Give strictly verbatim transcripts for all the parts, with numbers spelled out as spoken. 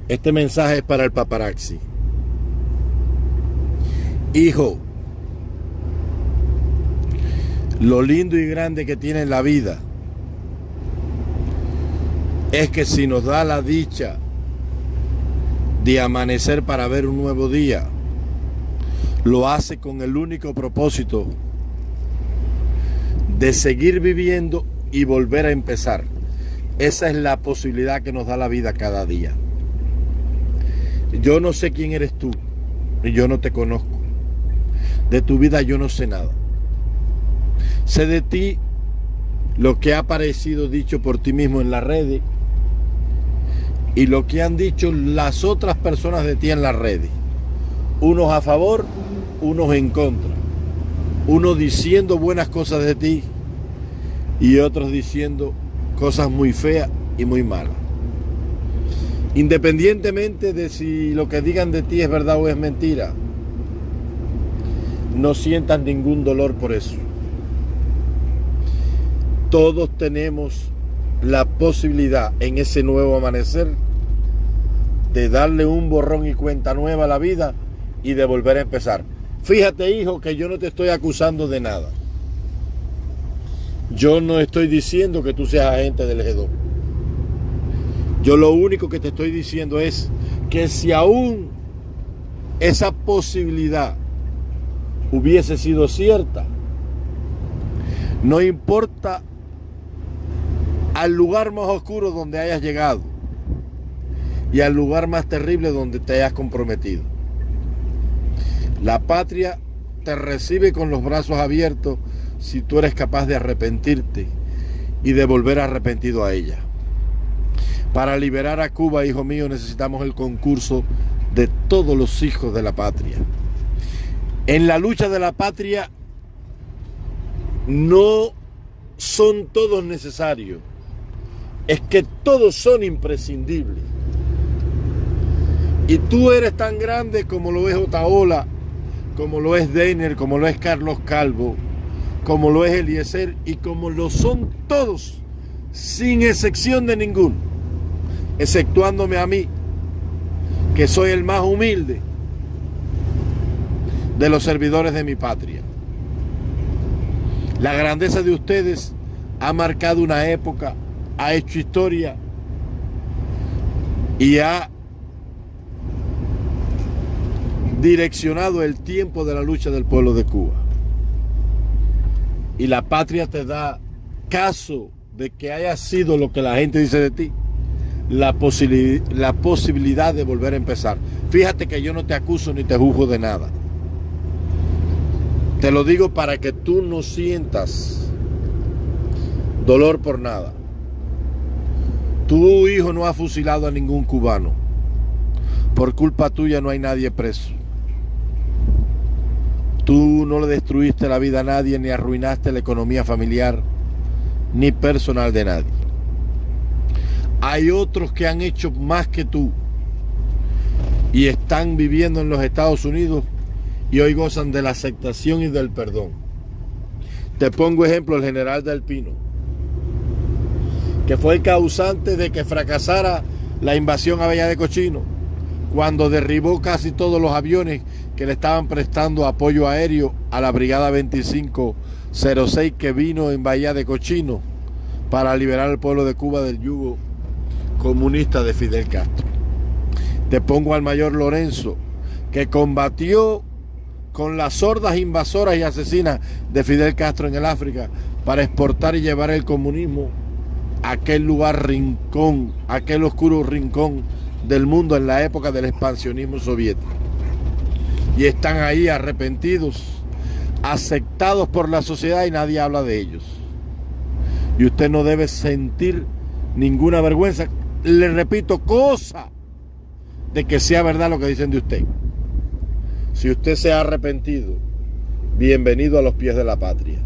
Este mensaje es para el paparazzi. Hijo, lo lindo y grande que tiene la vida es que si nos da la dicha de amanecer para ver un nuevo día, lo hace con el único propósito de seguir viviendo y volver a empezar. Esa es la posibilidad que nos da la vida cada día. Yo no sé quién eres tú, y yo no te conozco. De tu vida yo no sé nada. Sé de ti lo que ha aparecido dicho por ti mismo en las redes y lo que han dicho las otras personas de ti en las redes. Unos a favor, unos en contra. Unos diciendo buenas cosas de ti y otros diciendo cosas muy feas y muy malas. Independientemente de si lo que digan de ti es verdad o es mentira, no sientas ningún dolor por eso. Todos tenemos la posibilidad en ese nuevo amanecer de darle un borrón y cuenta nueva a la vida y de volver a empezar. Fíjate, hijo, que yo no te estoy acusando de nada. Yo no estoy diciendo que tú seas agente del G dos. Yo lo único que te estoy diciendo es que si aún esa posibilidad hubiese sido cierta, no importa al lugar más oscuro donde hayas llegado y al lugar más terrible donde te hayas comprometido, la patria te recibe con los brazos abiertos si tú eres capaz de arrepentirte y de volver arrepentido a ella. Para liberar a Cuba, hijo mío, necesitamos el concurso de todos los hijos de la patria. En la lucha de la patria no son todos necesarios, es que todos son imprescindibles. Y tú eres tan grande como lo es Otaola, como lo es Deiner, como lo es Carlos Calvo, como lo es Eliezer y como lo son todos, sin excepción de ninguno, exceptuándome a mí, que soy el más humilde de los servidores de mi patria. La grandeza de ustedes ha marcado una época, ha hecho historia y ha direccionado el tiempo de la lucha del pueblo de Cuba. Y la patria te da, caso de que haya sido lo que la gente dice de ti, la, posibil la posibilidad de volver a empezar. Fíjate que yo no te acuso ni te juzgo de nada. Te lo digo para que tú no sientas dolor por nada. Tu hijo no ha fusilado a ningún cubano. Por culpa tuya no hay nadie preso. Tú no le destruiste la vida a nadie, ni arruinaste la economía familiar, ni personal de nadie. Hay otros que han hecho más que tú y están viviendo en los Estados Unidos y hoy gozan de la aceptación y del perdón. Te pongo ejemplo, el general Del Pino, que fue el causante de que fracasara la invasión a Bahía de Cochino, cuando derribó casi todos los aviones que le estaban prestando apoyo aéreo a la Brigada veinticinco cero seis que vino en Bahía de Cochino para liberar al pueblo de Cuba del yugo comunista de Fidel Castro. Te pongo al mayor Lorenzo, que combatió con las hordas invasoras y asesinas de Fidel Castro en el África para exportar y llevar el comunismo a aquel lugar rincón, aquel oscuro rincón del mundo en la época del expansionismo soviético. Y están ahí arrepentidos, aceptados por la sociedad y nadie habla de ellos. Y usted no debe sentir ninguna vergüenza, le repito, cosa de que sea verdad lo que dicen de usted. Si usted se ha arrepentido, bienvenido a los pies de la patria.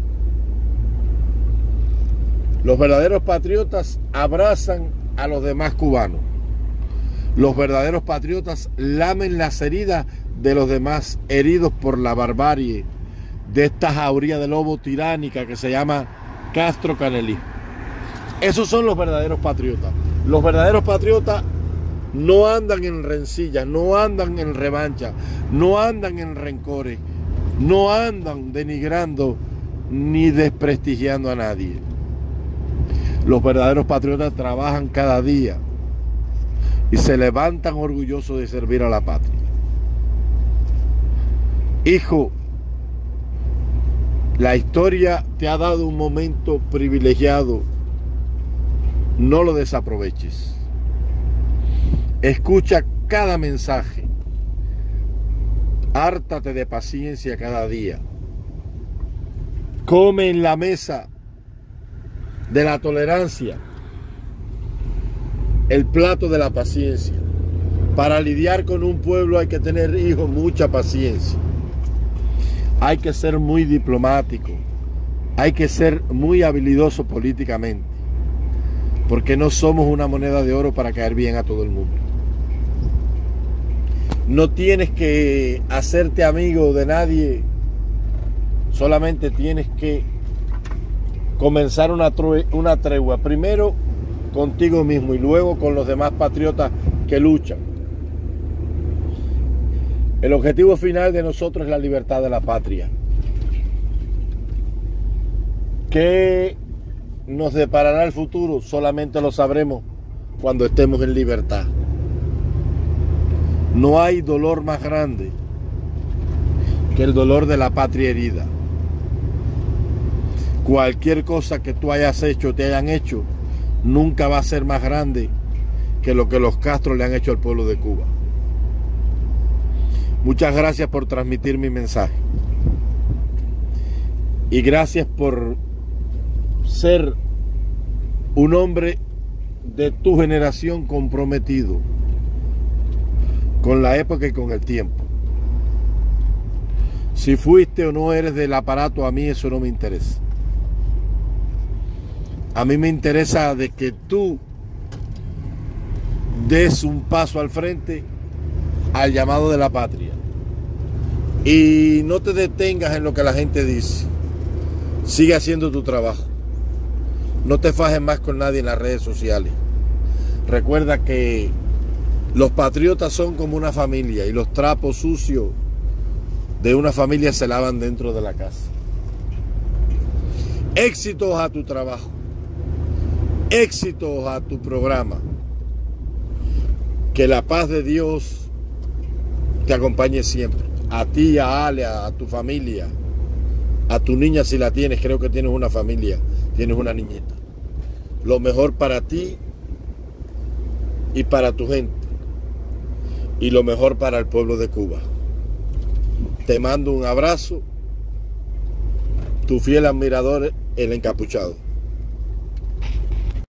Los verdaderos patriotas abrazan a los demás cubanos. Los verdaderos patriotas lamen las heridas de los demás heridos por la barbarie de esta jauría de lobo tiránica que se llama Castro-Canelismo. Esos son los verdaderos patriotas. Los verdaderos patriotas no andan en rencillas, no andan en revancha, no andan en rencores, no andan denigrando ni desprestigiando a nadie. Los verdaderos patriotas trabajan cada día y se levantan orgullosos de servir a la patria. Hijo, la historia te ha dado un momento privilegiado, no lo desaproveches. Escucha cada mensaje, hártate de paciencia cada día. Come en la mesa de la tolerancia el plato de la paciencia. Para lidiar con un pueblo hay que tener, hijo, mucha paciencia. Hay que ser muy diplomático, hay que ser muy habilidoso políticamente, porque no somos una moneda de oro para caer bien a todo el mundo. No tienes que hacerte amigo de nadie, solamente tienes que comenzar una, una tregua, primero contigo mismo y luego con los demás patriotas que luchan. El objetivo final de nosotros es la libertad de la patria. ¿Qué nos deparará el futuro? Solamente lo sabremos cuando estemos en libertad. No hay dolor más grande que el dolor de la patria herida. Cualquier cosa que tú hayas hecho, te hayan hecho, nunca va a ser más grande que lo que los Castro le han hecho al pueblo de Cuba. Muchas gracias por transmitir mi mensaje. Y gracias por ser un hombre de tu generación comprometido con la época y con el tiempo. Si fuiste o no eres del aparato, a mí eso no me interesa. A mí me interesa de que tú des un paso al frente al llamado de la patria y no te detengas en lo que la gente dice. Sigue haciendo tu trabajo. No te fajes más con nadie en las redes sociales. Recuerda que los patriotas son como una familia y los trapos sucios de una familia se lavan dentro de la casa. Éxitos a tu trabajo. Éxitos a tu programa. Que la paz de Dios te acompañe siempre. A ti, a Ale, a tu familia, a tu niña si la tienes, creo que tienes una familia, tienes una niñita. Lo mejor para ti y para tu gente. Y lo mejor para el pueblo de Cuba. Te mando un abrazo. Tu fiel admirador, el encapuchado.